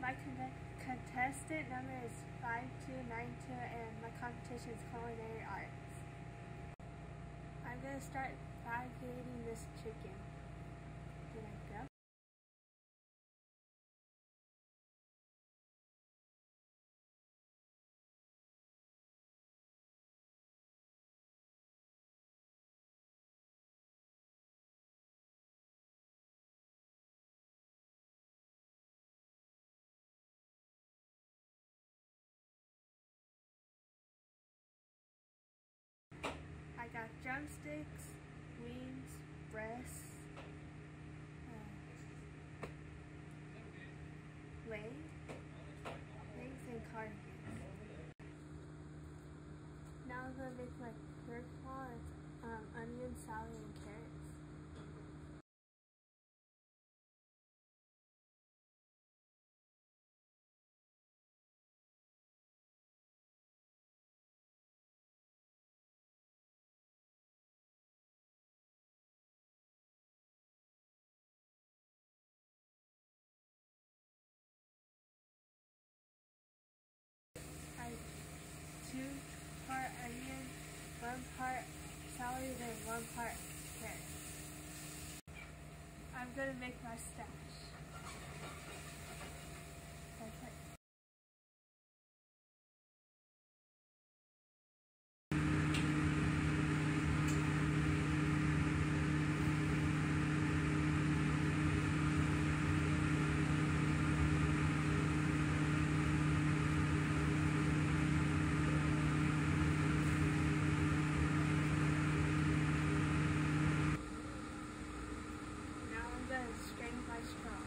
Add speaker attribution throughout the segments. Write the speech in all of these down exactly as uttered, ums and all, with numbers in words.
Speaker 1: My con contestant number is five two nine two and my competition is culinary arts. I'm going to start evaluating this chicken. Did I go? I got drumsticks, wings, breasts, uh, legs, legs and carcasses. Now I'm going to make my third claw. It's um, onion, celery, and carrots. I two part onion, one part celery, then one part carrot. I'm gonna make my stash. That's it. Strain my straw.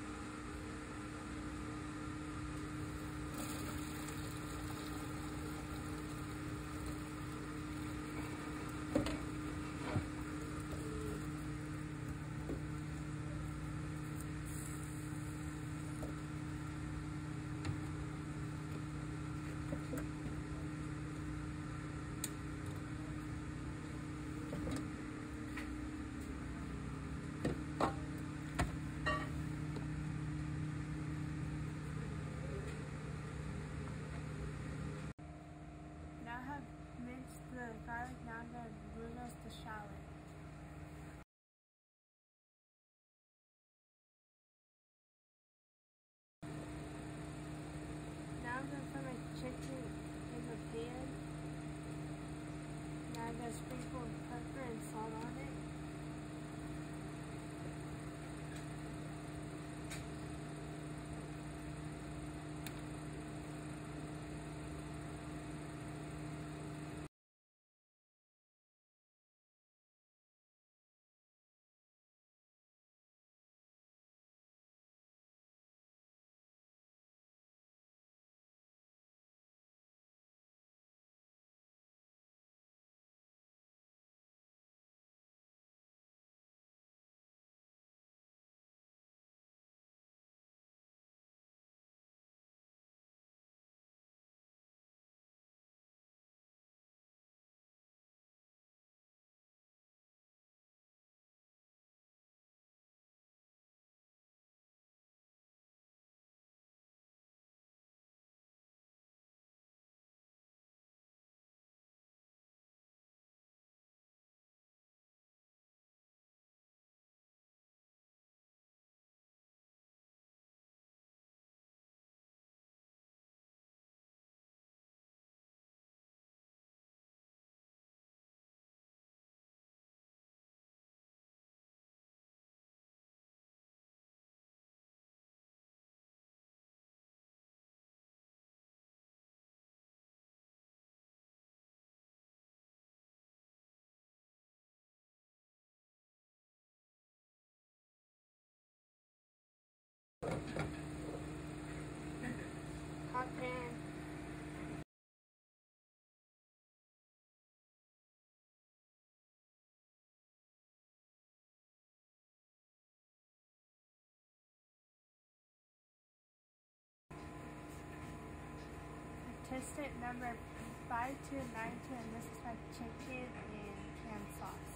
Speaker 1: Now I have minced the garlic. Now I'm going to blue roast the shallot. Now I'm going to put my chicken in the pan. Now I'm going to sprinkle pepper and salt on it. Hot pan. Contestant number five two nine two, and this is my chicken and canned sauce.